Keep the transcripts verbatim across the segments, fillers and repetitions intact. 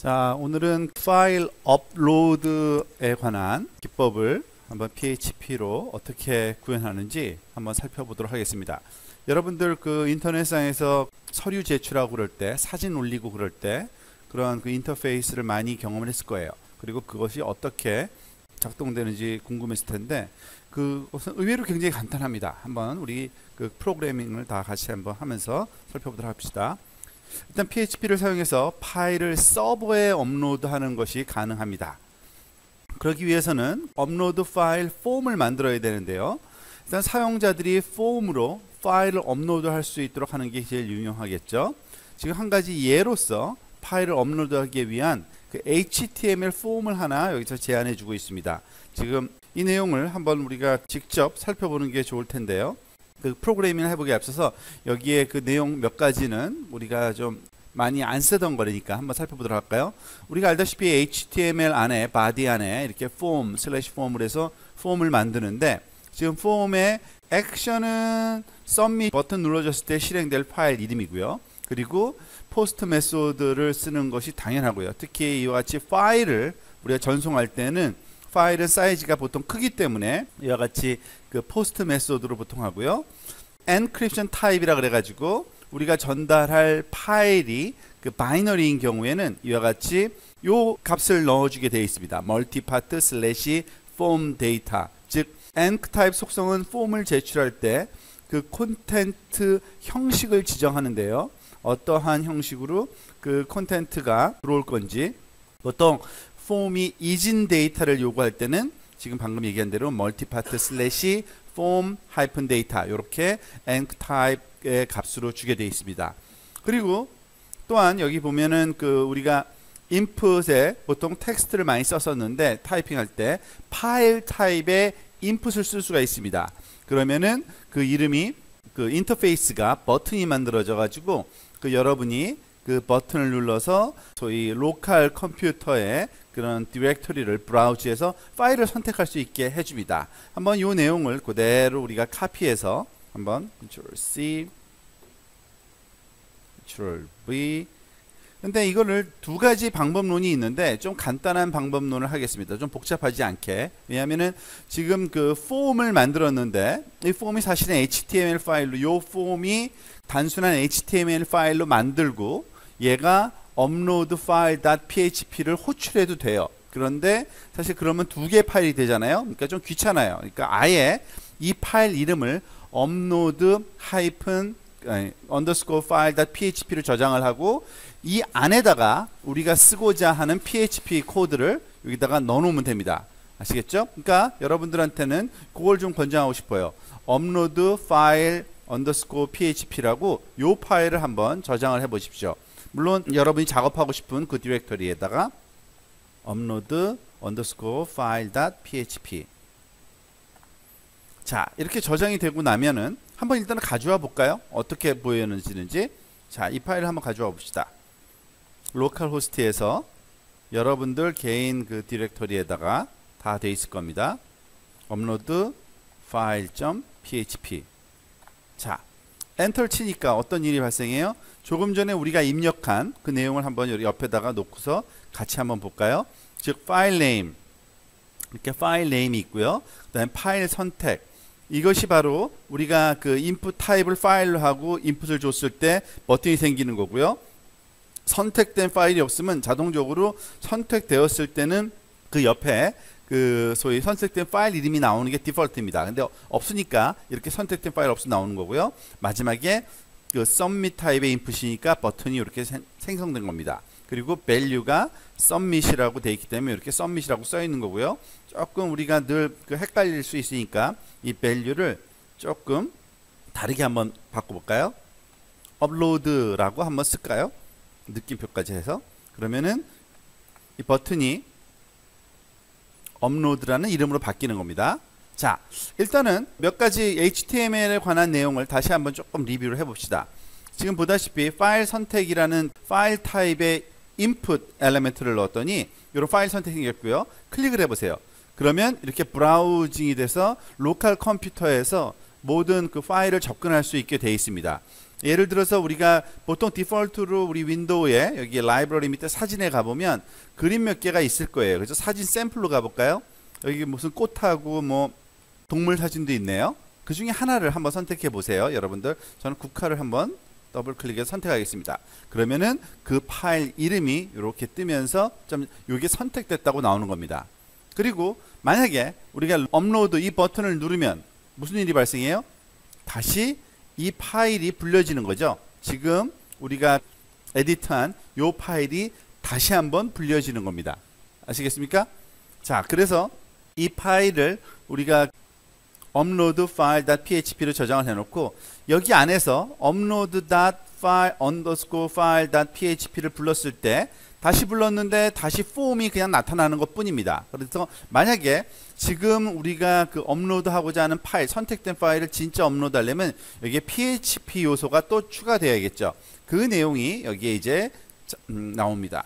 자, 오늘은 파일 업로드에 관한 기법을 한번 피에이치피로 어떻게 구현하는지 한번 살펴보도록 하겠습니다. 여러분들 그 인터넷상에서 서류 제출하고 그럴 때, 사진 올리고 그럴 때 그런 그 인터페이스를 많이 경험을 했을 거예요. 그리고 그것이 어떻게 작동되는지 궁금했을 텐데 그것은 의외로 굉장히 간단합니다. 한번 우리 그 프로그래밍을 다 같이 한번 하면서 살펴보도록 합시다. 일단 피에이치피를 사용해서 파일을 서버에 업로드하는 것이 가능합니다. 그러기 위해서는 업로드 파일 폼을 만들어야 되는데요. 일단 사용자들이 폼으로 파일을 업로드할 수 있도록 하는 게 제일 유용하겠죠. 지금 한 가지 예로서 파일을 업로드하기 위한 그 에이치티엠엘 폼을 하나 여기서 제안해 주고 있습니다. 지금 이 내용을 한번 우리가 직접 살펴보는 게 좋을 텐데요. 그 프로그래밍을 해보기에 앞서서 여기에 그 내용 몇 가지는 우리가 좀 많이 안 쓰던 거니까 한번 살펴보도록 할까요? 우리가 알다시피 에이치티엠엘 안에 바디 안에 이렇게 폼 슬래시 폼을 해서 폼을 만드는데 지금 폼의 액션은 submit 버튼 눌러줬을 때 실행될 파일 이름이고요. 그리고 포스트 메소드를 쓰는 것이 당연하고요. 특히 이와 같이 파일을 우리가 전송할 때는 파일은 사이즈가 보통 크기 때문에 이와 같이 그 포스트 메소드로 보통 하고요. 엔크립션 타입이라 그래가지고 우리가 전달할 파일이 그 바이너리인 경우에는 이와 같이 요 값을 넣어주게 되어 있습니다. 멀티파트 슬래시 폼 데이터, 즉 엔크 타입 속성은 폼을 제출할 때 그 콘텐트 형식을 지정하는데요. 어떠한 형식으로 그 콘텐트가 들어올 건지 보통 폼이 이진 데이터를 요구할 때는 지금 방금 얘기한 대로 멀티파트 슬래시 폼 하이픈 데이터 이렇게 엔크 타입의 값으로 주게 되어 있습니다. 그리고 또한 여기 보면은 그 우리가 인풋에 보통 텍스트를 많이 썼었는데 타이핑할 때 파일 타입의 인풋을 쓸 수가 있습니다. 그러면은 그 이름이 그 인터페이스가 버튼이 만들어져 가지고 그 여러분이 그 버튼을 눌러서 소위 로컬 컴퓨터에 그런 디렉토리를 브라우저에서 파일을 선택할 수 있게 해줍니다. 한번 이 내용을 그대로 우리가 카피해서 한번 컨트롤 씨, 컨트롤 브이. 근데 이거를 두 가지 방법론이 있는데 좀 간단한 방법론을 하겠습니다. 좀 복잡하지 않게. 왜냐하면은 지금 그 폼을 만들었는데 이 폼이 사실은 에이치티엠엘 파일로 이 폼이 단순한 에이치티엠엘 파일로 만들고 얘가 업로드 파일 .php를 호출해도 돼요. 그런데 사실 그러면 두 개의 파일이 되잖아요. 그러니까 좀 귀찮아요. 그러니까 아예 이 파일 이름을 업로드 하이픈 언더스코어 파일 .php를 저장을 하고 이 안에다가 우리가 쓰고자 하는 피에이치피 코드를 여기다가 넣어놓으면 됩니다. 아시겠죠? 그러니까 여러분들한테는 그걸 좀 권장하고 싶어요. 업로드 파일 언더스코어 php라고 요 파일을 한번 저장을 해 보십시오. 물론 여러분이 작업하고 싶은 그 디렉토리에다가 업로드 언더스코어 파일 .php. 자, 이렇게 저장이 되고 나면은 한번 일단은 가져와 볼까요? 어떻게 보이는지. 자, 이 파일을 한번 가져와 봅시다. 로컬 호스트에서 여러분들 개인 그 디렉토리에다가 다 돼 있을 겁니다. 업로드 파일 .php. 자, 엔터를 치니까 어떤 일이 발생해요? 조금 전에 우리가 입력한 그 내용을 한번 여기 옆에다가 놓고서 같이 한번 볼까요? 즉 파일 네임, 이렇게 파일 네임이 있고요. 그 다음에 파일 선택, 이것이 바로 우리가 그 인풋 타입을 파일로 하고 인풋을 줬을 때 버튼이 생기는 거고요. 선택된 파일이 없으면 자동적으로 선택되었을 때는 그 옆에 그 소위 선택된 파일 이름이 나오는 게 디폴트입니다. 근데 없으니까 이렇게 선택된 파일 없이 나오는 거고요. 마지막에 그 submit 타입의 인풋이니까 버튼이 이렇게 생, 생성된 겁니다. 그리고 value가 submit이라고 되어 있기 때문에 이렇게 submit이라고 써 있는 거고요. 조금 우리가 늘 그 헷갈릴 수 있으니까 이 value를 조금 다르게 한번 바꿔볼까요? upload라고 한번 쓸까요? 느낌표까지 해서. 그러면은 이 버튼이 업로드라는 이름으로 바뀌는 겁니다. 자, 일단은 몇 가지 에이치티엠엘에 관한 내용을 다시 한번 조금 리뷰를 해봅시다. 지금 보다시피 파일 선택이라는 파일 타입의 인풋 엘리멘트를 넣었더니 이런 파일 선택이 생겼고요. 클릭을 해보세요. 그러면 이렇게 브라우징이 돼서 로컬 컴퓨터에서 모든 그 파일을 접근할 수 있게 되어 있습니다. 예를 들어서 우리가 보통 디폴트로 우리 윈도우에 여기 라이브러리 밑에 사진에 가보면 그림 몇 개가 있을 거예요. 그래서 사진 샘플로 가볼까요? 여기 무슨 꽃하고 뭐 동물 사진도 있네요. 그 중에 하나를 한번 선택해 보세요. 여러분들, 저는 국화를 한번 더블 클릭해서 선택하겠습니다. 그러면은 그 파일 이름이 이렇게 뜨면서 좀 이게 선택됐다고 나오는 겁니다. 그리고 만약에 우리가 업로드 이 버튼을 누르면 무슨 일이 발생해요? 다시 이 파일이 불려지는 거죠. 지금 우리가 에디트한 이 파일이 다시 한번 불려지는 겁니다. 아시겠습니까? 자, 그래서 이 파일을 우리가 업로드 파일.php로 저장을 해놓고 여기 안에서 업로드.file underscore file.php를 불렀을 때 다시 불렀는데 다시 폼이 그냥 나타나는 것 뿐입니다. 그래서 만약에 지금 우리가 그 업로드하고자 하는 파일, 선택된 파일을 진짜 업로드하려면 여기에 피에이치피 요소가 또 추가되어야겠죠. 그 내용이 여기에 이제 음, 나옵니다.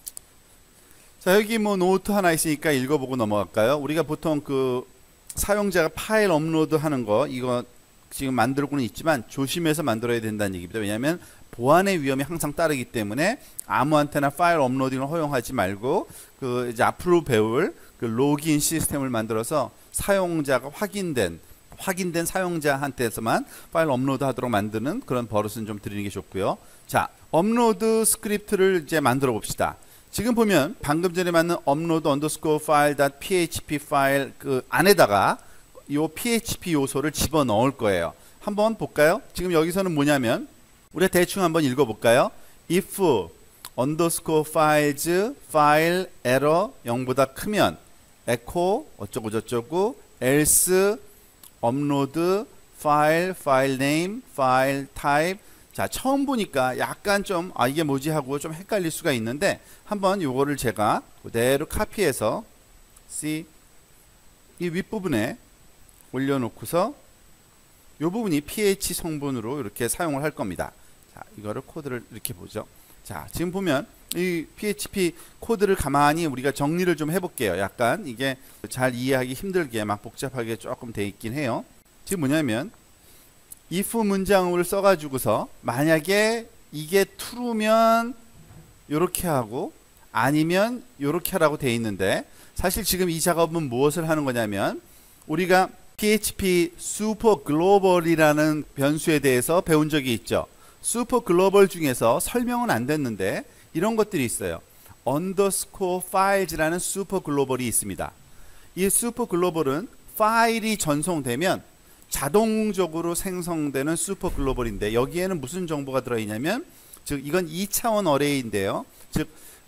자, 여기 뭐 노트 하나 있으니까 읽어보고 넘어갈까요? 우리가 보통 그 사용자가 파일 업로드 하는 거 이거 지금 만들고는 있지만 조심해서 만들어야 된다는 얘기입니다. 왜냐하면 보안의 위험이 항상 따르기 때문에 아무한테나 파일 업로딩을 허용하지 말고 그 이제 앞으로 배울 그 로그인 시스템을 만들어서 사용자가 확인된 확인된 사용자한테서만 파일 업로드 하도록 만드는 그런 버릇은 좀 드리는 게 좋고요. 자, 업로드 스크립트를 이제 만들어 봅시다. 지금 보면 방금 전에 만든 업로드 언더스코어 파일.php 파일 그 안에다가 요 피에이치피 요소를 집어 넣을 거예요. 한번 볼까요? 지금 여기서는 뭐냐면 우리가 대충 한번 읽어 볼까요? if underscore files file error 영보다 크면 echo 어쩌고 저쩌고 else upload file file name file type. 자, 처음 보니까 약간 좀 아 이게 뭐지 하고 좀 헷갈릴 수가 있는데 한번 요거를 제가 그대로 카피해서 C 이 윗부분에 올려놓고서 요 부분이 피에이치 성분으로 이렇게 사용을 할 겁니다. 자, 이거를 코드를 이렇게 보죠. 자, 지금 보면 이 피에이치피 코드를 가만히 우리가 정리를 좀 해볼게요. 약간 이게 잘 이해하기 힘들게 막 복잡하게 조금 돼 있긴 해요. 지금 뭐냐면 if 문장을 써가지고서 만약에 이게 true면 요렇게 하고 아니면 요렇게 하라고 돼 있는데 사실 지금 이 작업은 무엇을 하는 거냐면 우리가 피에이치피 super global이라는 변수에 대해서 배운 적이 있죠. super global 중에서 설명은 안 됐는데 이런 것들이 있어요. underscore files라는 super global이 있습니다. 이 super global은 파일이 전송되면 자동적으로 생성되는 super global인데 여기에는 무슨 정보가 들어있냐면 즉 이건 이 차원 어레이인데요. 즉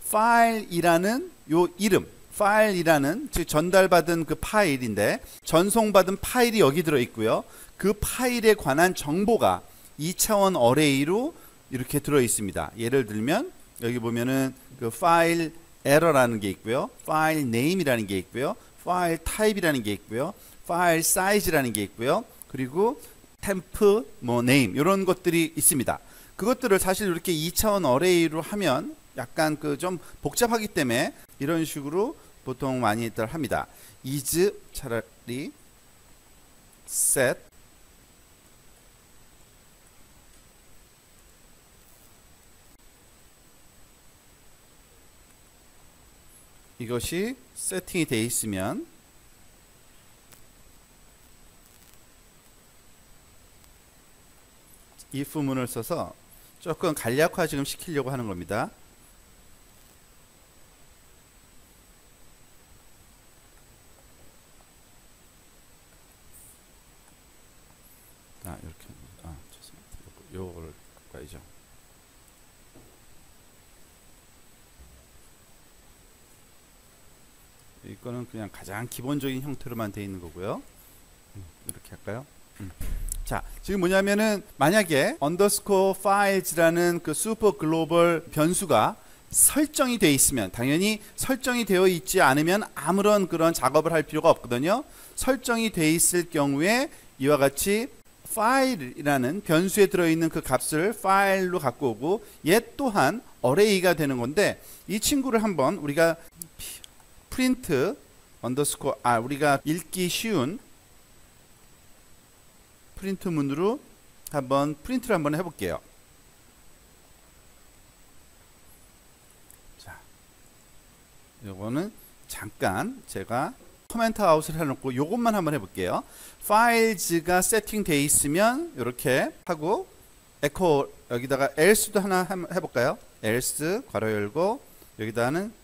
파일이라는 요 이름 파일이라는 즉 전달받은 그 파일인데 전송받은 파일이 여기 들어있고요. 그 파일에 관한 정보가 이 차원 어레이로 이렇게 들어있습니다. 예를 들면 여기 보면은 그 파일 에러라는 게 있고요. 파일 네임이라는 게 있고요. 파일 타입이라는 게 있고요. 파일 사이즈라는 게 있고요. 그리고 템프 뭐 네임 이런 것들이 있습니다. 그것들을 사실 이렇게 이 차원 어레이로 하면 약간 그 좀 복잡하기 때문에 이런 식으로 보통 많이들 합니다. is 차라리 set 이것이 세팅이 되어 있으면 if 문을 써서 조금 간략화 지금 시키려고 하는 겁니다. 아, 이렇게. 아, 죄송합니다. 요거를 가야죠. 이거는 그냥 가장 기본적인 형태로만 되어 있는 거고요. 음, 이렇게 할까요? 음. 자, 지금 뭐냐면은 만약에 underscore files라는 그 super global 변수가 설정이 되어 있으면 당연히 설정이 되어 있지 않으면 아무런 그런 작업을 할 필요가 없거든요. 설정이 되어 있을 경우에 이와 같이 file이라는 변수에 들어있는 그 값을 파일로 갖고 오고 얘 또한 어레이가 되는 건데 이 친구를 한번 우리가 print underscore 아 우리가 읽기 쉬운 프린트 문으로 한번 프린트를 한번 해볼게요. 자, 요거는 잠깐 제가 코멘트 아웃을 해놓고 요것만 한번 해볼게요. 파일즈가 세팅되어 있으면 이렇게 하고 에코 여기다가 else도 하나 해볼까요? else 괄호 열고 여기다는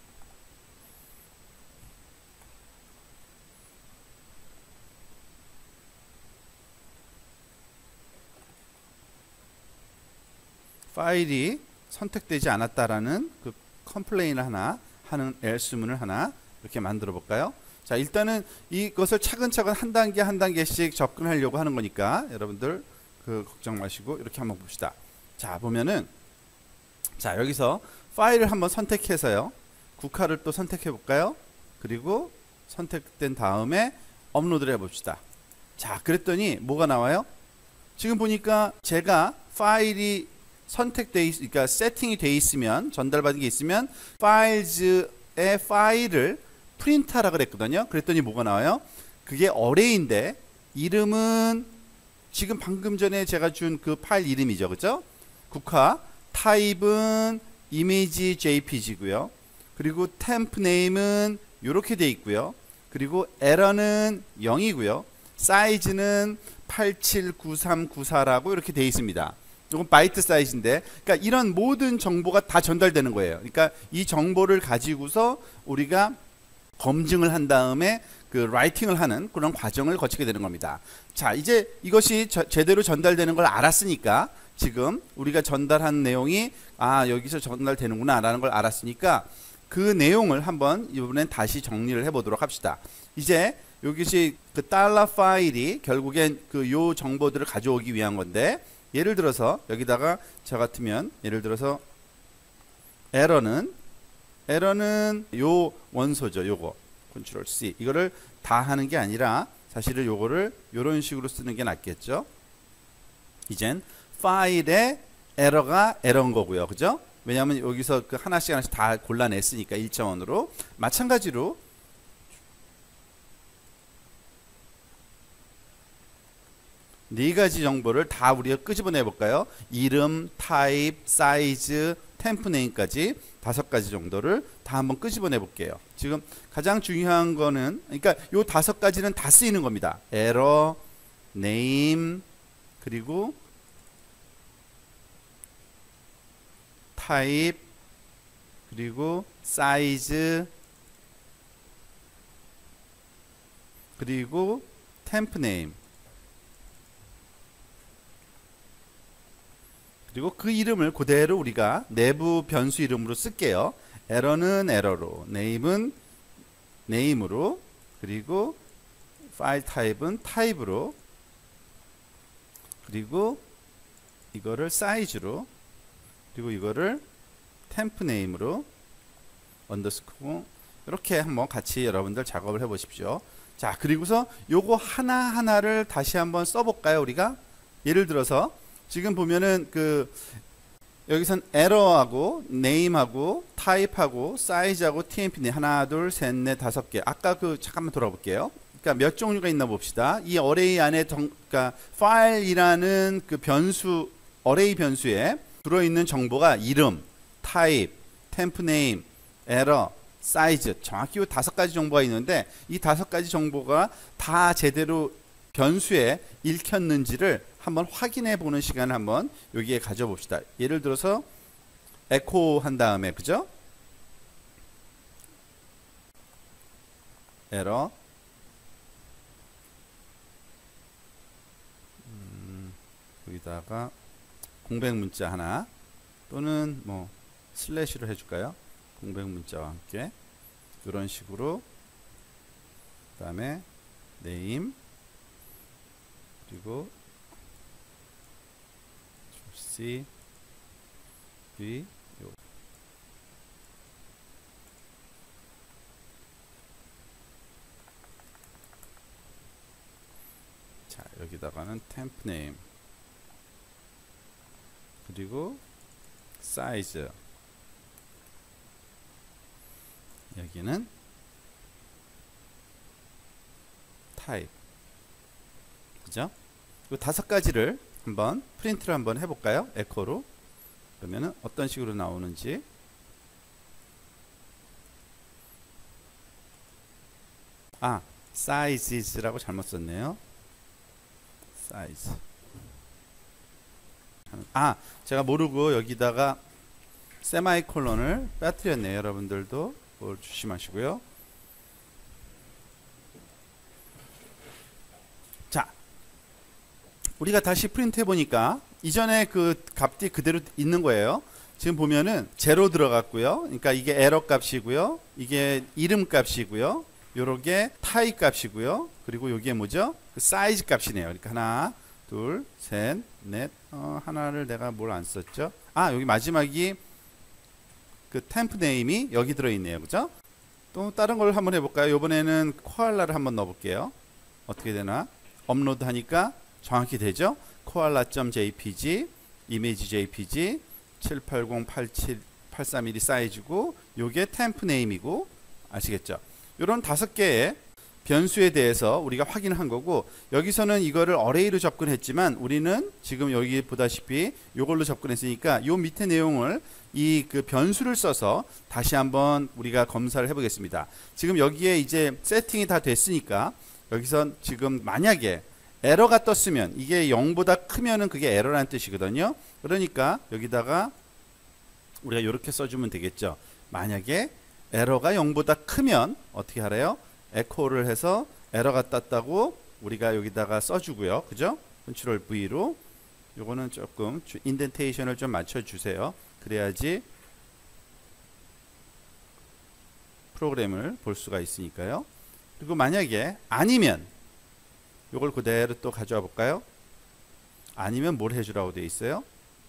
파일이 선택되지 않았다라는 그 컴플레인을 하나 하는 else문을 하나 이렇게 만들어 볼까요? 자, 일단은 이것을 차근차근 한 단계 한 단계씩 접근하려고 하는 거니까 여러분들 그 걱정 마시고 이렇게 한번 봅시다. 자, 보면은 자, 여기서 파일을 한번 선택해서요. 국화를 또 선택해 볼까요? 그리고 선택된 다음에 업로드를 해 봅시다. 자, 그랬더니 뭐가 나와요? 지금 보니까 제가 파일이 선택돼 있, 그러니까 세팅이 돼 있으면 전달받은 게 있으면 파일즈의 파일을 프린트하라 그랬거든요. 그랬더니 뭐가 나와요? 그게 어레이인데 이름은 지금 방금 전에 제가 준 그 파일 이름이죠, 그죠? 국화 타입은 이미지 제이피지고요. 그리고 템프 네임은 이렇게 돼 있고요. 그리고 에러는 영이고요. 사이즈는 팔칠구삼구사라고 이렇게 돼 있습니다. 이건 바이트 사이즈인데, 그러니까 이런 모든 정보가 다 전달되는 거예요. 그러니까 이 정보를 가지고서 우리가 검증을 한 다음에 그 라이팅을 하는 그런 과정을 거치게 되는 겁니다. 자, 이제 이것이 저, 제대로 전달되는 걸 알았으니까 지금 우리가 전달한 내용이 아 여기서 전달되는구나 라는 걸 알았으니까 그 내용을 한번 이번엔 다시 정리를 해보도록 합시다. 이제 여기서 그 달러 파일이 결국엔 그 요 정보들을 가져오기 위한 건데, 예를 들어서 여기다가 저 같으면 예를 들어서 에러는 에러는 요 원소죠. 요거 컨트롤 C 이거를 다 하는 게 아니라 사실은 요거를 요런 식으로 쓰는 게 낫겠죠. 이젠 파일에 에러가 에러인 거고요. 그죠? 왜냐하면 여기서 그 하나씩 하나씩 다 골라냈으니까 일차원으로. 마찬가지로 네 가지 정보를 다 우리가 끄집어내 볼까요? 이름, 타입, 사이즈, 템프 네임까지 다섯 가지 정도를 다 한번 끄집어내 볼게요. 지금 가장 중요한 거는, 그러니까 요 다섯 가지는 다 쓰이는 겁니다. 에러, 네임, 그리고 타입, 그리고 사이즈, 그리고 템프 네임, 그리고 그 이름을 그대로 우리가 내부 변수 이름으로 쓸게요. 에러는 에러로, 네임은 네임으로, 그리고 파일 타입은 타입으로, 그리고 이거를 사이즈로, 그리고 이거를 템프 네임으로 언더스코어 이렇게 한번 같이 여러분들 작업을 해 보십시오. 자, 그리고서 요거 하나하나를 다시 한번 써볼까요? 우리가 예를 들어서 지금 보면은 그 여기선 에러하고 네임하고 타입하고 사이즈하고 티엠피 하나 둘 셋 넷 다섯 개. 아까 그 잠깐만 돌아볼게요. 그러니까 몇 종류가 있나 봅시다. 이 어레이 안에 정, 그러니까 파일이라는 그 변수 어레이 변수에 들어있는 정보가 이름, 타입, 템프 네임, 에러, 사이즈, 정확히 이 다섯 가지 정보가 있는데 이 다섯 가지 정보가 다 제대로 변수에 읽혔는지를 한번 확인해 보는 시간을 한번 여기에 가져봅시다. 예를 들어서 에코 한 다음에, 그죠? 에러, 음, 여기다가 공백 문자 하나, 또는 뭐 슬래시로 해줄까요? 공백 문자와 함께 이런 식으로. 그 다음에 네임, 그리고 C, B, 요. 자, 여기다가는 템프 네임, 그리고 사이즈, 여기는 타입, 그죠? 이 다섯 가지를 한번 프린트를 한번 해볼까요? 에코로. 그러면은 어떤 식으로 나오는지. 아, sizes라고 잘못 썼네요. size. 아, 제가 모르고 여기다가 세마이콜론을 빠뜨렸네요. 여러분들도 그걸 조심하시고요. 자, 우리가 다시 프린트 해보니까 이전에 그 값이 그대로 있는 거예요. 지금 보면은 제로 들어갔고요. 그러니까 이게 에러 값이고요. 이게 이름 값이고요. 요렇게 타입 값이고요. 그리고 여기에 뭐죠? 그 사이즈 값이네요. 그러니까 하나, 둘, 셋, 넷. 어, 하나를 내가 뭘 안 썼죠? 아, 여기 마지막이 그 템프 네임이 여기 들어있네요. 그죠? 또 다른 걸 한번 해볼까요? 이번에는 코알라를 한번 넣어볼게요. 어떻게 되나? 업로드 하니까 정확히 되죠? koala.jpg, 이미지 제이피지, 칠팔공 팔칠 팔삼일이 사이즈고, 요게 템프 네임이고, 아시겠죠? 이런 다섯 개의 변수에 대해서 우리가 확인을 한 거고, 여기서는 이거를 어레이로 접근했지만 우리는 지금 여기 보다시피 이걸로 접근했으니까 요 밑에 내용을 이 그 변수를 써서 다시 한번 우리가 검사를 해보겠습니다. 지금 여기에 이제 세팅이 다 됐으니까 여기선 지금 만약에 에러가 떴으면 이게 영보다 크면은 그게 에러라는 뜻이거든요. 그러니까 여기다가 우리가 이렇게 써주면 되겠죠. 만약에 에러가 영보다 크면 어떻게 하래요? 에코를 해서 에러가 떴다고 우리가 여기다가 써주고요. 그죠? 컨트롤 V로 요거는 조금 인덴테이션을 좀 맞춰주세요. 그래야지 프로그램을 볼 수가 있으니까요. 그리고 만약에 아니면 요걸 그대로 또 가져와 볼까요? 아니면 뭘 해주라고 되어 있어요?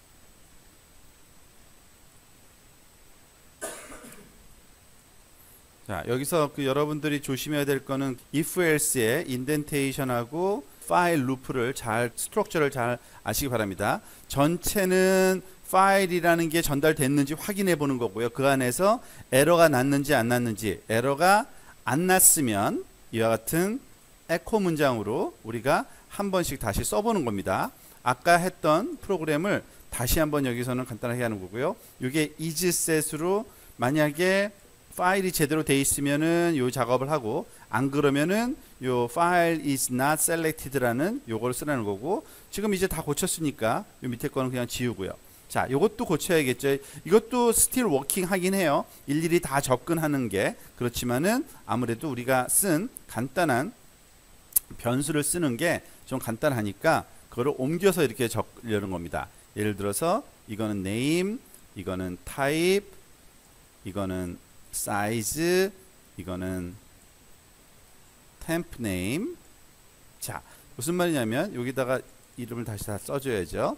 자, 여기서 그 여러분들이 조심해야 될 거는 if else의 인덴테이션하고 파일 루프를 잘 스트럭처를 잘 아시기 바랍니다. 전체는 파일이라는 게 전달됐는지 확인해 보는 거고요. 그 안에서 에러가 났는지 안 났는지, 에러가 안 났으면 이와 같은 에코 문장으로 우리가 한 번씩 다시 써보는 겁니다. 아까 했던 프로그램을 다시 한번 여기서는 간단하게 하는 거고요. 이게 isset으로 만약에 파일이 제대로 돼 있으면은 요 작업을 하고, 안 그러면은 요 file is not selected라는 요걸 쓰라는 거고, 지금 이제 다 고쳤으니까 요 밑에 거는 그냥 지우고요. 자, 요것도 고쳐야겠죠. 이것도 still working 하긴 해요. 일일이 다 접근하는 게. 그렇지만은 아무래도 우리가 쓴 간단한 변수를 쓰는 게 좀 간단하니까 그거를 옮겨서 이렇게 적으려는 겁니다. 예를 들어서 이거는 name, 이거는 type, 이거는 size, 이거는 temp name. 자, 무슨 말이냐면 여기다가 이름을 다시 다 써줘야죠.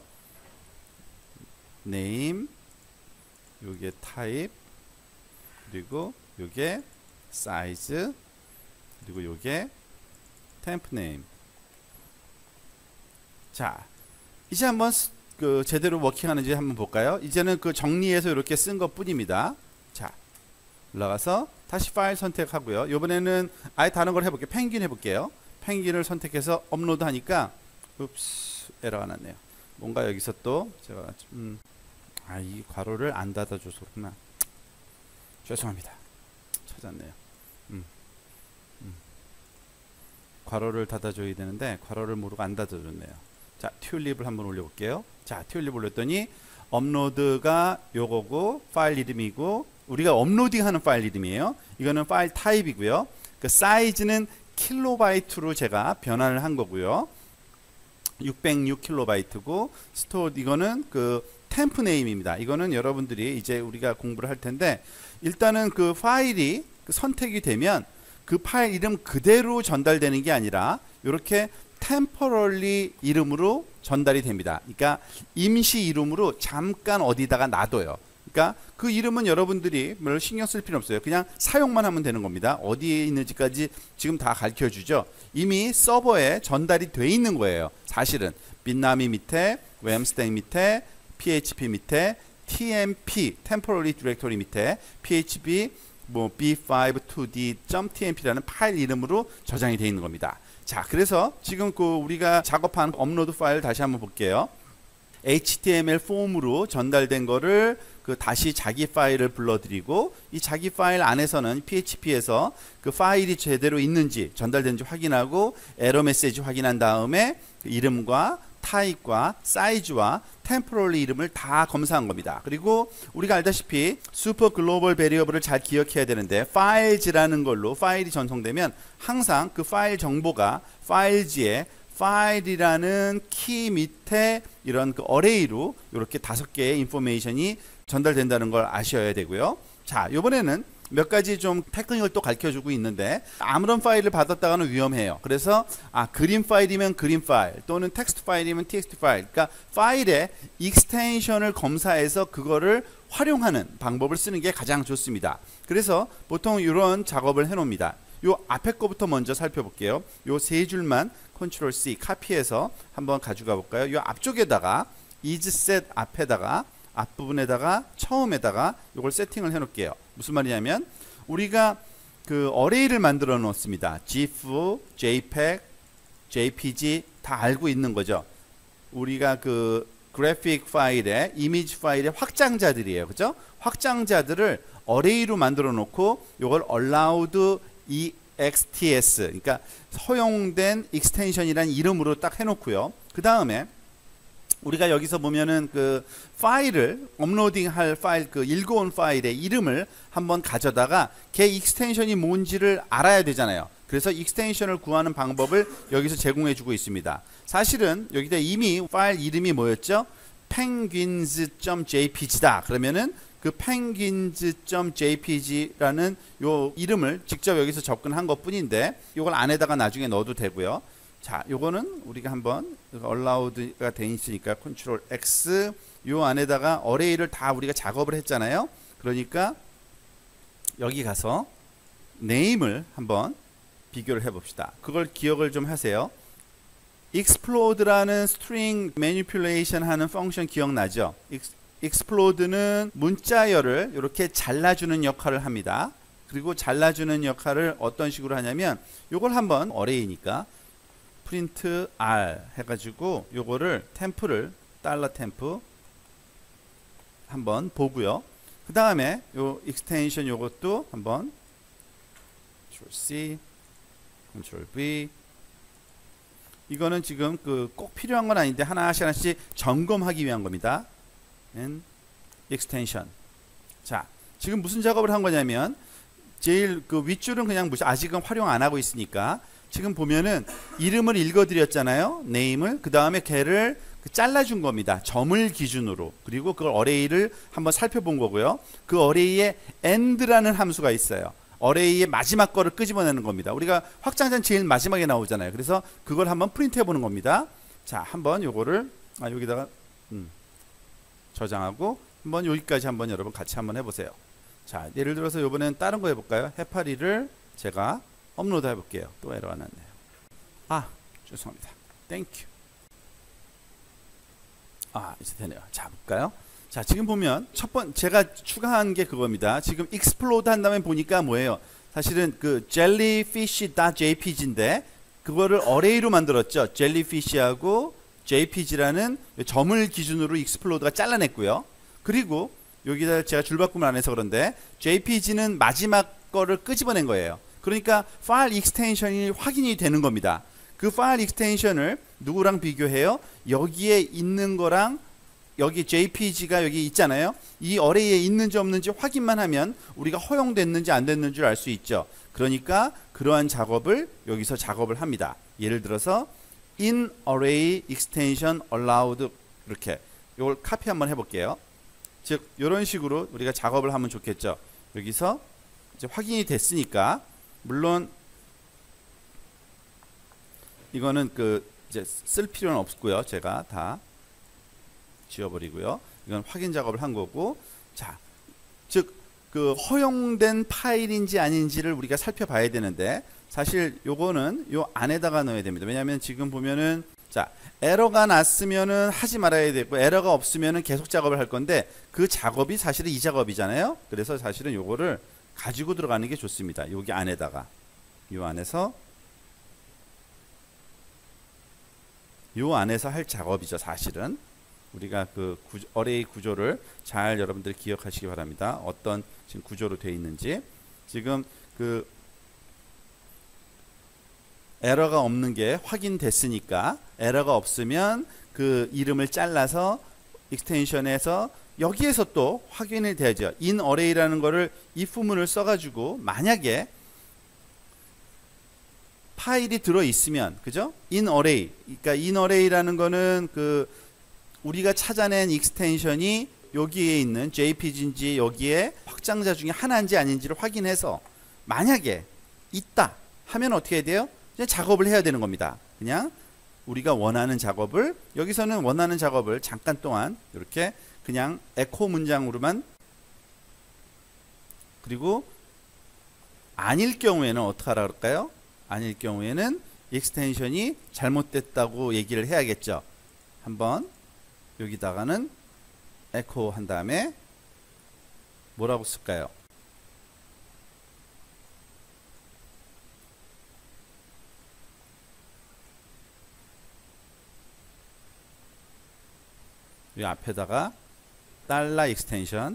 name, 요게 type, 그리고 요게 size, 그리고 요게 temp name. 자, 이제 한번 그 제대로 워킹하는지 한번 볼까요? 이제는 그 정리해서 이렇게 쓴 것 뿐입니다. 자, 올라가서 다시 파일 선택하고요. 이번에는 아예 다른 걸 해볼게요. 펭귄 해볼게요. 펭귄을 선택해서 업로드 하니까 읍스, 에러가 났네요. 뭔가 여기서 또 제가 음, 아, 이 괄호를 안 닫아줘서 그렇구나. 죄송합니다. 찾았네요. 음, 음. 괄호를 닫아줘야 되는데 괄호를 모르고 안 닫아줬네요. 자, 튤립을 한번 올려볼게요. 자, 튤립 올렸더니 업로드가 요거고 파일 이름이고, 우리가 업로딩하는 파일 이름이에요. 이거는 파일 타입이고요. 그 사이즈는 킬로바이트로 제가 변환을 한 거고요. 육백육 킬로바이트고, 스토어 이거는 그 템프 네임입니다. 이거는 여러분들이 이제 우리가 공부를 할 텐데, 일단은 그 파일이 그 선택이 되면 그 파일 이름 그대로 전달되는 게 아니라 이렇게 temporarily 이름으로 전달이 됩니다. 그러니까 임시 이름으로 잠깐 어디다가 놔둬요. 그러니까 그 이름은 여러분들이 뭘 신경 쓸 필요 없어요. 그냥 사용만 하면 되는 겁니다. 어디에 있는지까지 지금 다 가르쳐 주죠. 이미 서버에 전달이 돼 있는 거예요. 사실은 bitnami 밑에, webstack 밑에, 피에이치피 밑에, tmp temporary directory 밑에 php 뭐 비 파이브 투 디 닷 티엠피라는 파일 이름으로 저장이 되어 있는 겁니다. 자, 그래서 지금 그 우리가 작업한 업로드 파일 다시 한번 볼게요. 에이치티엠엘 폼으로 전달된 거를 그 다시 자기 파일을 불러들이고, 이 자기 파일 안에서는 피에이치피에서 그 파일이 제대로 있는지 전달된지 확인하고 에러 메시지 확인한 다음에 그 이름과 타입과 사이즈와 템포럴리 이름을 다 검사한 겁니다. 그리고 우리가 알다시피 슈퍼 글로벌 베리어블을 잘 기억해야 되는데, 파일즈라는 걸로 파일이 전송되면 항상 그 파일 정보가 파일즈에 파일이라는 키 밑에 이런 그 어레이로 이렇게 다섯 개의 인포메이션이 전달된다는 걸 아셔야 되고요. 자, 이번에는 몇 가지 좀 테크닉을 또 가르쳐주고 있는데, 아무런 파일을 받았다가는 위험해요. 그래서 아 그림 파일이면 그림 파일, 또는 텍스트 파일이면 텍스트 파일, 그러니까 파일의 익스텐션을 검사해서 그거를 활용하는 방법을 쓰는 게 가장 좋습니다. 그래서 보통 이런 작업을 해놓습니다. 요 앞에 거부터 먼저 살펴볼게요. 요 세 줄만 컨트롤 C 카피해서 한번 가져가 볼까요? 요 앞쪽에다가 isSet 앞에다가 앞부분에다가 처음에다가 요걸 세팅을 해 놓을게요. 무슨 말이냐면 우리가 그 어레이를 만들어 놓습니다. 지프, 제이팩, 제이피지 다 알고 있는 거죠. 우리가 그 그래픽 파일에 이미지 파일의 확장자들이에요. 그죠? 확장자들을 어레이로 만들어 놓고 요걸 allowed exts, 그러니까 허용된 익스텐션이라는 이름으로 딱 해놓고요. 그 다음에 우리가 여기서 보면은 그 파일을 업로딩할 파일, 그 읽어온 파일의 이름을 한번 가져다가 걔 익스텐션이 뭔지를 알아야 되잖아요. 그래서 익스텐션을 구하는 방법을 여기서 제공해 주고 있습니다. 사실은 여기다 이미 파일 이름이 뭐였죠? penguins.jpg다. 그러면은 그 penguins.jpg라는 요 이름을 직접 여기서 접근한 것 뿐인데, 요걸 안에다가 나중에 넣어도 되고요. 자, 요거는 우리가 한번 allowed가 돼 있으니까 컨트롤 X, 요 안에다가 어레이를 다 우리가 작업을 했잖아요. 그러니까 여기 가서 name을 한번 비교를 해 봅시다. 그걸 기억을 좀 하세요. explode라는 string manipulation 하는 펑션 기억나죠? explode는 문자열을 이렇게 잘라주는 역할을 합니다. 그리고 잘라주는 역할을 어떤 식으로 하냐면, 요걸 한번 어레이니까 프린트 R 해가지고 요거를 템프를 달러 템프 한번 보고요. 그 다음에 요 익스텐션 요것도 한번 컨트롤 C, 컨트롤 V. 이거는 지금 그 꼭 필요한 건 아닌데 하나씩 하나씩 점검하기 위한 겁니다. and extension. 자, 지금 무슨 작업을 한 거냐면, 제일 그 윗줄은 그냥 무시, 아직은 활용 안 하고 있으니까 지금 보면은 이름을 읽어드렸잖아요. name을. 그 다음에 걔를 잘라준 겁니다. 점을 기준으로. 그리고 그걸 어레이를 한번 살펴본 거고요. 그 어레이에 end라는 함수가 있어요. 어레이의 마지막 거를 끄집어내는 겁니다. 우리가 확장자는 제일 마지막에 나오잖아요. 그래서 그걸 한번 프린트 해보는 겁니다. 자, 한번 요거를 아, 여기다가 음, 저장하고 한번 여기까지 한번 여러분 같이 한번 해보세요. 자, 예를 들어서 이번엔 다른 거 해볼까요? 해파리를 제가 업로드 해볼게요. 또 에러가 났네요. 아, 죄송합니다. 땡큐. 아, 이제 되네요. 자, 볼까요? 자, 지금 보면 첫 번 제가 추가한 게 그겁니다. 지금 explode 한 다음에 보니까 뭐예요? 사실은 그 jellyfish.jpg인데 그거를 어레이로 만들었죠. jellyfish하고 jpg라는 점을 기준으로 explode가 잘라냈고요. 그리고 여기다 제가 줄바꿈을 안 해서 그런데 jpg는 마지막 거를 끄집어낸 거예요. 그러니까 파일 익스텐션이 확인이 되는 겁니다. 그 파일 익스텐션을 누구랑 비교해요? 여기에 있는 거랑 여기 jpg가 여기 있잖아요. 이 어레이에 있는지 없는지 확인만 하면 우리가 허용됐는지 안 됐는지 알 수 있죠. 그러니까 그러한 작업을 여기서 작업을 합니다. 예를 들어서 in array extension allowed, 이렇게 이걸 카피 한번 해볼게요. 즉 이런 식으로 우리가 작업을 하면 좋겠죠. 여기서 이제 확인이 됐으니까, 물론 이거는 그 이제 쓸 필요는 없고요. 제가 다 지워버리고요. 이건 확인 작업을 한 거고, 자, 즉 그 허용된 파일인지 아닌지를 우리가 살펴봐야 되는데, 사실 요거는 요 안에다가 넣어야 됩니다. 왜냐하면 지금 보면은 자, 에러가 났으면은 하지 말아야 되고 에러가 없으면은 계속 작업을 할 건데, 그 작업이 사실은 이 작업이잖아요. 그래서 사실은 요거를 가지고 들어가는 게 좋습니다. 여기 안에다가 요 안에서 요 안에서 할 작업이죠. 사실은 우리가 그 구조, 어레이 구조를 잘 여러분들이 기억하시기 바랍니다. 어떤 지금 구조로 되어 있는지. 지금 그 에러가 없는 게 확인됐으니까, 에러가 없으면 그 이름을 잘라서 익스텐션에서 여기에서 또 확인이 되죠. in array라는 거를 if문을 써가지고 만약에 파일이 들어 있으면, 그죠? in array, 그러니까 in array라는 거는 그 우리가 찾아낸 익스텐션이 여기에 있는 제이피지인지 여기에 확장자 중에 하나인지 아닌지를 확인해서 만약에 있다 하면 어떻게 해야 돼요? 그냥 작업을 해야 되는 겁니다. 그냥 우리가 원하는 작업을, 여기서는 원하는 작업을 잠깐 동안 이렇게 그냥 에코 문장으로만, 그리고 아닐 경우에는 어떻게 하라 그럴까요? 아닐 경우에는 익스텐션이 잘못됐다고 얘기를 해야겠죠. 한번 여기다가는 에코 한 다음에 뭐라고 쓸까요? 이 앞에다가 달러 익스텐션,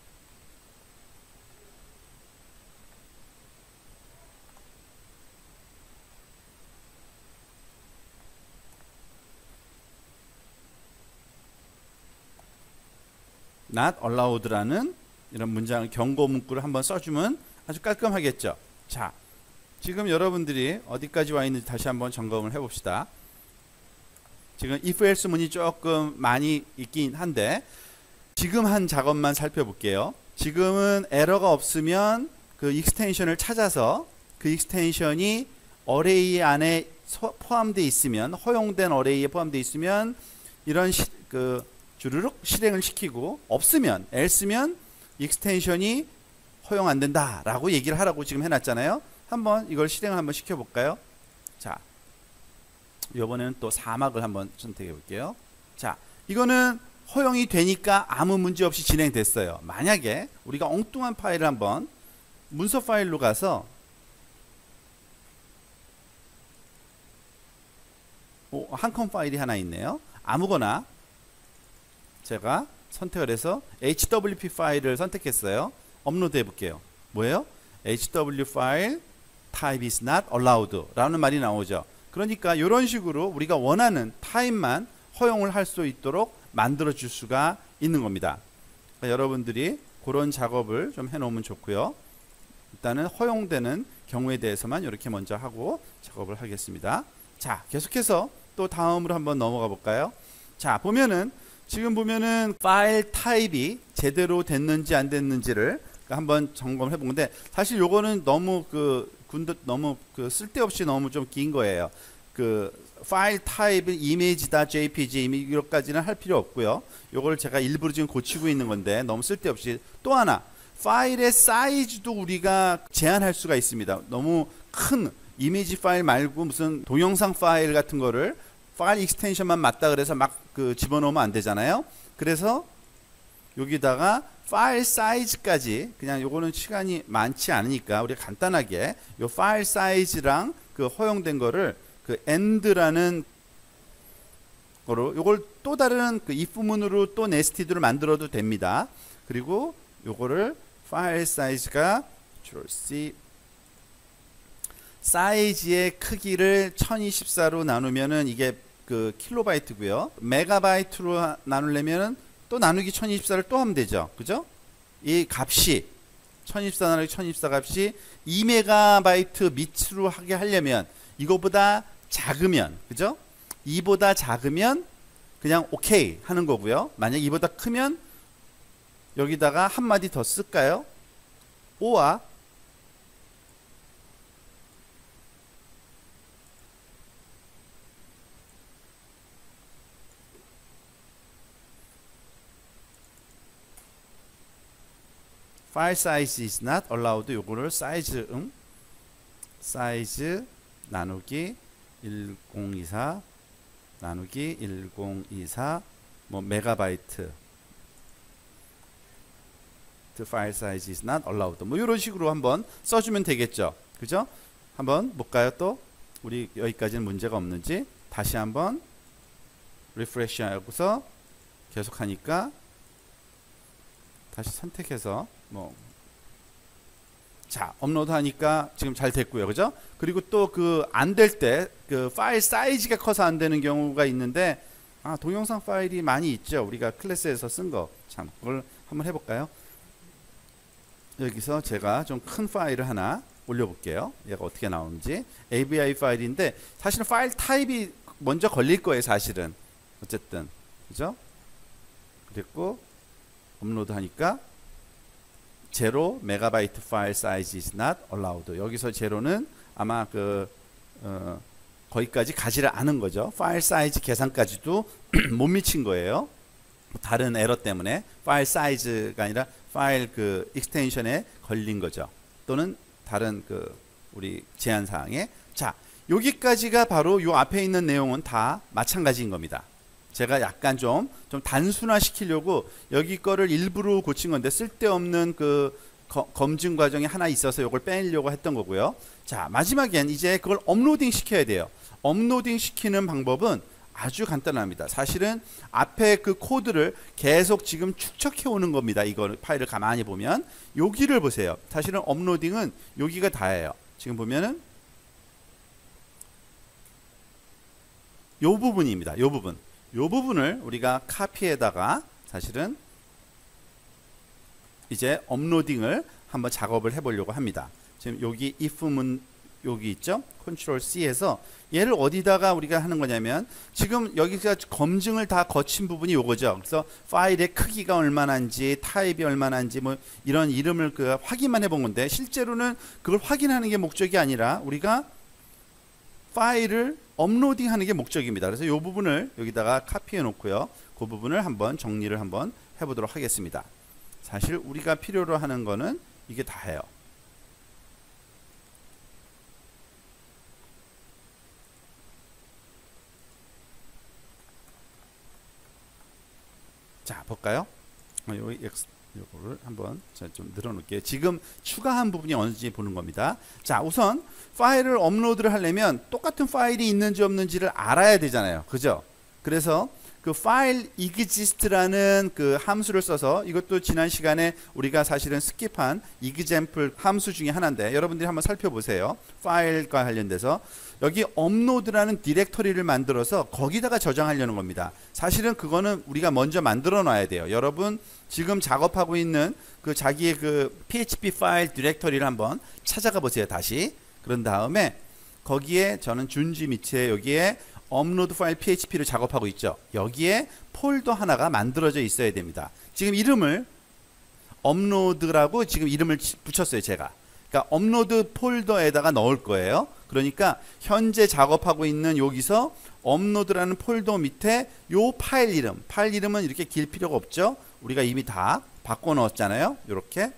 not allowed라는 이런 문장 경고 문구를 한번 써주면 아주 깔끔하겠죠. 자, 지금 여러분들이 어디까지 와 있는지 다시 한번 점검을 해봅시다. 지금 if else 문이 조금 많이 있긴 한데 지금 한 작업만 살펴볼게요. 지금은 에러가 없으면 그 익스텐션을 찾아서 그 익스텐션이 어레이 안에 포함되어 있으면, 허용된 어레이에 포함되어 있으면 이런 시, 그 주르륵 실행을 시키고, 없으면 else면 익스텐션이 허용 안 된다 라고 얘기를 하라고 지금 해놨잖아요. 한번 이걸 실행을 한번 시켜볼까요? 자, 이번에는 또 사막을 한번 선택해 볼게요. 자, 이거는 허용이 되니까 아무 문제 없이 진행됐어요. 만약에 우리가 엉뚱한 파일을 한번 문서 파일로 가서, 오, 한 컴 파일이 하나 있네요. 아무거나 제가 선택을 해서 에이치더블유피 파일을 선택했어요. 업로드 해볼게요. 뭐예요? 에이치더블유 파일 type is not allowed 라는 말이 나오죠. 그러니까 이런 식으로 우리가 원하는 타입만 허용을 할 수 있도록 만들어 줄 수가 있는 겁니다. 그러니까 여러분들이 그런 작업을 좀 해놓으면 좋고요. 일단은 허용되는 경우에 대해서만 이렇게 먼저 하고 작업을 하겠습니다. 자, 계속해서 또 다음으로 한번 넘어가 볼까요? 자, 보면은 지금 보면은 파일 타입이 제대로 됐는지 안 됐는지를 한번 점검해 본 건데, 사실 요거는 너무 그 군도 너무 그 쓸데없이 너무 좀 긴 거예요. 그 파일 타입을 이미지다 제이피지 이렇게까지는 할 필요 없고요. 요걸 제가 일부러 지금 고치고 있는 건데 너무 쓸데없이. 또 하나, 파일의 사이즈도 우리가 제한할 수가 있습니다. 너무 큰 이미지 파일 말고 무슨 동영상 파일 같은 거를 파일 익스텐션만 맞다 그래서 막 그 집어넣으면 안 되잖아요. 그래서 여기다가 파일 사이즈까지, 그냥 요거는 시간이 많지 않으니까 우리가 간단하게 요 파일 사이즈랑 그 허용된 거를 그 end라는 거로, 요걸 또 다른 그 if문으로 또 네스티드로 만들어도 됩니다. 그리고 요거를 파일 사이즈가 C 사이즈의 크기를 천이십사로 나누면은 이게 그 킬로바이트고요. 메가바이트로 나누려면은 또 나누기 천이십사를 또 하면 되죠. 그죠? 이 값이 천이십사 나누기 천이십사 값이 이 메가바이트 밑으로 하게 하려면, 이거보다 작으면, 그죠? 이보다 작으면 그냥 오케이 하는 거고요. 만약 이보다 크면 여기다가 한마디 더 쓸까요? 오와 file size is not allowed, 요거를 사이즈 음 사이즈 나누기 천이십사 나누기 천이십사 뭐 메가바이트 the file size is not allowed, 뭐 이런 식으로 한번 써주면 되겠죠. 그죠? 한번 볼까요? 또 우리 여기까지는 문제가 없는지 다시 한번 리프레시 하고서 계속 하니까 다시 선택해서 뭐 자, 업로드 하니까 지금 잘 됐고요. 그죠? 그리고 또 그 안 될 때 그 파일 사이즈가 커서 안 되는 경우가 있는데 아, 동영상 파일이 많이 있죠. 우리가 클래스에서 쓴 거. 참, 그걸 한번 해 볼까요? 여기서 제가 좀 큰 파일을 하나 올려 볼게요. 얘가 어떻게 나오는지. 에이비아이 파일인데 사실은 파일 타입이 먼저 걸릴 거예요, 사실은. 어쨌든. 그죠? 그랬고 업로드 하니까 제로 메가바이트 파일 사이즈 is not allowed. 여기서 제로는 아마 그 어, 거기까지 가지를 않은 거죠. 파일 사이즈 계산까지도 못 미친 거예요. 다른 에러 때문에 파일 사이즈가 아니라 파일 그 익스텐션에 걸린 거죠. 또는 다른 그 우리 제한 사항에. 자, 여기까지가 바로 요 앞에 있는 내용은 다 마찬가지인 겁니다. 제가 약간 좀, 좀 단순화 시키려고 여기 거를 일부러 고친 건데 쓸데없는 그 거, 검증 과정이 하나 있어서 이걸 빼려고 했던 거고요. 자, 마지막엔 이제 그걸 업로딩 시켜야 돼요. 업로딩 시키는 방법은 아주 간단합니다. 사실은 앞에 그 코드를 계속 지금 축적해 오는 겁니다. 이거 파일을 가만히 보면 여기를 보세요. 사실은 업로딩은 여기가 다예요. 지금 보면은 요 부분입니다. 요 부분. 요 부분을 우리가 카피에다가 사실은 이제 업로딩을 한번 작업을 해 보려고 합니다. 지금 여기 if문 여기 있죠? 컨트롤 C에서 얘를 어디다가 우리가 하는 거냐면 지금 여기가 검증을 다 거친 부분이 요거죠. 그래서 파일의 크기가 얼마나인지 타입이 얼마나인지 뭐 이런 이름을 그 확인만 해본 건데 실제로는 그걸 확인하는 게 목적이 아니라 우리가 파일을 업로딩 하는 게 목적입니다. 그래서 이 부분을 여기다가 카피해 놓고요. 그 부분을 한번 정리를 한번 해보도록 하겠습니다. 사실 우리가 필요로 하는 거는 이게 다예요. 자, 볼까요? 여기 X 요거를 한번 좀 늘어놓을게요. 지금 추가한 부분이 어느지 보는 겁니다. 자, 우선 파일을 업로드를 하려면 똑같은 파일이 있는지 없는지를 알아야 되잖아요. 그죠? 그래서 그 파일 exist라는 그 함수를 써서 이것도 지난 시간에 우리가 사실은 스킵한 example 함수 중에 하나인데 여러분들이 한번 살펴보세요. 파일과 관련돼서 여기 업로드라는 디렉터리를 만들어서 거기다가 저장하려는 겁니다. 사실은 그거는 우리가 먼저 만들어 놔야 돼요. 여러분 지금 작업하고 있는 그 자기의 그 피에이치피 파일 디렉터리를 한번 찾아가 보세요. 다시. 그런 다음에 거기에 저는 준지 밑에 여기에 업로드 파일 피에이치피를 작업하고 있죠. 여기에 폴더 하나가 만들어져 있어야 됩니다. 지금 이름을 업로드라고 지금 이름을 붙였어요. 제가. 그러니까 업로드 폴더에다가 넣을 거예요. 그러니까 현재 작업하고 있는 여기서 업로드라는 폴더 밑에 요 파일 이름, 파일 이름은 이렇게 길 필요가 없죠. 우리가 이미 다 바꿔 넣었잖아요. 이렇게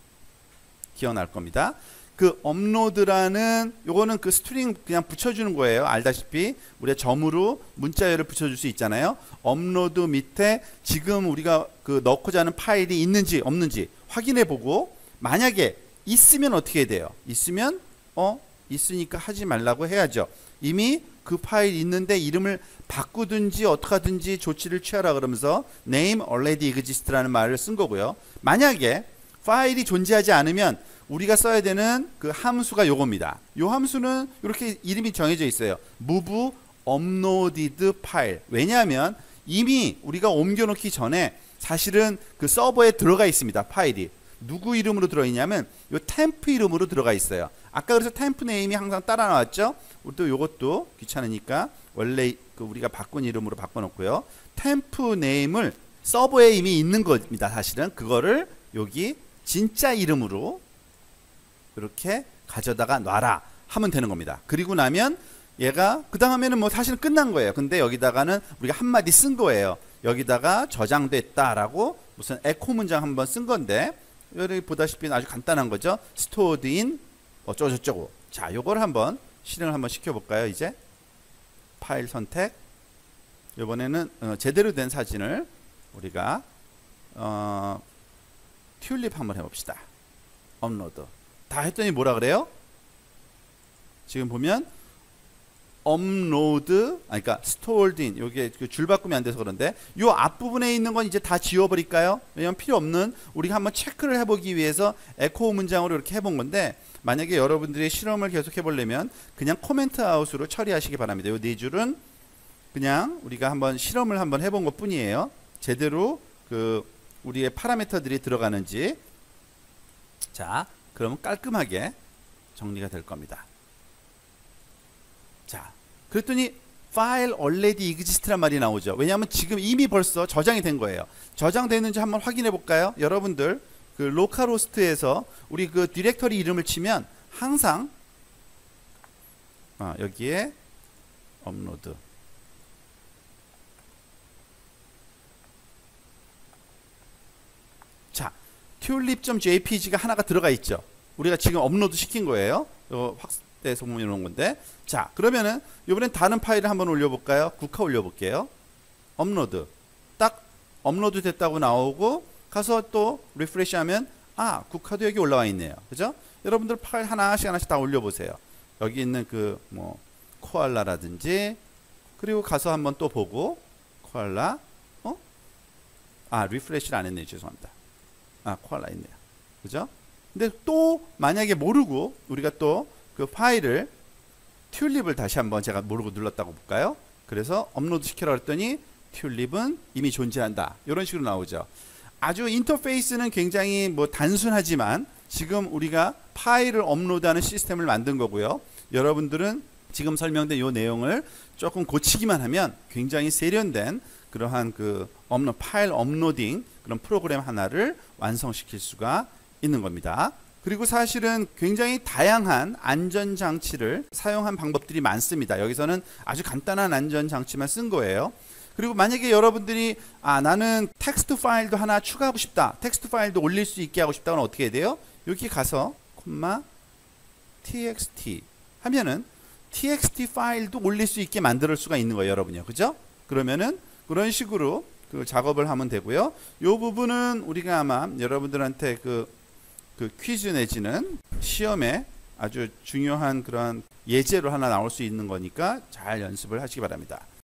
기억날 겁니다. 그 업로드라는 요거는 그 스트링 그냥 붙여주는 거예요. 알다시피 우리가 점으로 문자열을 붙여줄 수 있잖아요. 업로드 밑에 지금 우리가 그 넣고자 하는 파일이 있는지 없는지 확인해 보고 만약에 있으면 어떻게 해야 돼요? 있으면 어 있으니까 하지 말라고 해야죠. 이미 그 파일 있는데 이름을 바꾸든지 어떻게 하든지 조치를 취하라 그러면서 name already exist라는 말을 쓴 거고요. 만약에 파일이 존재하지 않으면 우리가 써야 되는 그 함수가 요겁니다. 요 함수는 이렇게 이름이 정해져 있어요. move uploaded file. 왜냐하면 이미 우리가 옮겨놓기 전에 사실은 그 서버에 들어가 있습니다. 파일이. 누구 이름으로 들어있냐면 요 템프 이름으로 들어가 있어요. 아까 그래서 템프 네임이 항상 따라 나왔죠. 또 요것도 귀찮으니까 원래 그 우리가 바꾼 이름으로 바꿔놓고요. 템프 네임을 서버에 이미 있는 겁니다. 사실은 그거를 여기 진짜 이름으로 이렇게 가져다가 놔라 하면 되는 겁니다. 그리고 나면 얘가 그 다음에는 뭐 사실은 끝난 거예요. 근데 여기다가는 우리가 한마디 쓴 거예요. 여기다가 저장됐다라고 무슨 에코 문장 한번 쓴 건데 여기 보다시피 아주 간단한 거죠. stored in 어쩌고저쩌고. 자, 요걸 한번 실행을 한번 시켜볼까요? 이제 파일 선택. 이번에는 어, 제대로 된 사진을 우리가 어, 튤립 한번 해봅시다. 업로드. 다 했더니 뭐라 그래요? 지금 보면 업로드, 아, 그러니까 stored in, 요게 그 줄 바꾸면 안 돼서 그런데 요 앞부분에 있는 건 이제 다 지워버릴까요? 왜냐면 필요 없는, 우리가 한번 체크를 해보기 위해서 에코 문장으로 이렇게 해본 건데, 만약에 여러분들이 실험을 계속 해보려면 그냥 코멘트 아웃으로 처리하시기 바랍니다. 요 네 줄은 그냥 우리가 한번 실험을 한번 해본 것 뿐이에요. 제대로 그 우리의 파라미터들이 들어가는지. 자, 그러면 깔끔하게 정리가 될 겁니다. 자, 그랬더니 file already exist란 말이 나오죠. 왜냐하면 지금 이미 벌써 저장이 된 거예요. 저장되는지 한번 확인해 볼까요? 여러분들 그 로컬호스트에서 우리 그 디렉터리 이름을 치면 항상 아, 여기에 업로드, 자, 튤립.jpg가 하나가 들어가 있죠. 우리가 지금 업로드 시킨 거예요. 요 확대 소문이 오는 건데. 자, 그러면은 이번엔 다른 파일을 한번 올려볼까요? 국화 올려볼게요. 업로드. 딱 업로드 됐다고 나오고 가서 또 리프레시 하면 아, 국화도 여기 올라와 있네요. 그죠? 여러분들 파일 하나씩 하나씩 다 올려보세요. 여기 있는 그 뭐 코알라라든지, 그리고 가서 한번 또 보고 코알라, 어? 아, 리프레시를 안 했네요. 죄송합니다. 아, 코알라 있네요. 그죠? 근데 또 만약에 모르고 우리가 또 그 파일을 튤립을 다시 한번 제가 모르고 눌렀다고 볼까요? 그래서 업로드 시키라고 했더니 튤립은 이미 존재한다. 이런 식으로 나오죠. 아주 인터페이스는 굉장히 뭐 단순하지만 지금 우리가 파일을 업로드하는 시스템을 만든 거고요. 여러분들은 지금 설명된 이 내용을 조금 고치기만 하면 굉장히 세련된 그러한 그 업로, 파일 업로딩 그런 프로그램 하나를 완성시킬 수가 있는 겁니다. 그리고 사실은 굉장히 다양한 안전장치를 사용한 방법들이 많습니다. 여기서는 아주 간단한 안전장치만 쓴 거예요. 그리고 만약에 여러분들이 아, 나는 텍스트 파일도 하나 추가하고 싶다, 텍스트 파일도 올릴 수 있게 하고 싶다, 그러면 어떻게 해야 돼요? 여기 가서 콤마 txt 하면은 txt 파일도 올릴 수 있게 만들 수가 있는 거예요, 여러분요. 그죠? 그러면은 그런 식으로 그 작업을 하면 되고요. 이 부분은 우리가 아마 여러분들한테 그, 그 퀴즈 내지는 시험에 아주 중요한 그런 예제로 하나 나올 수 있는 거니까 잘 연습을 하시기 바랍니다.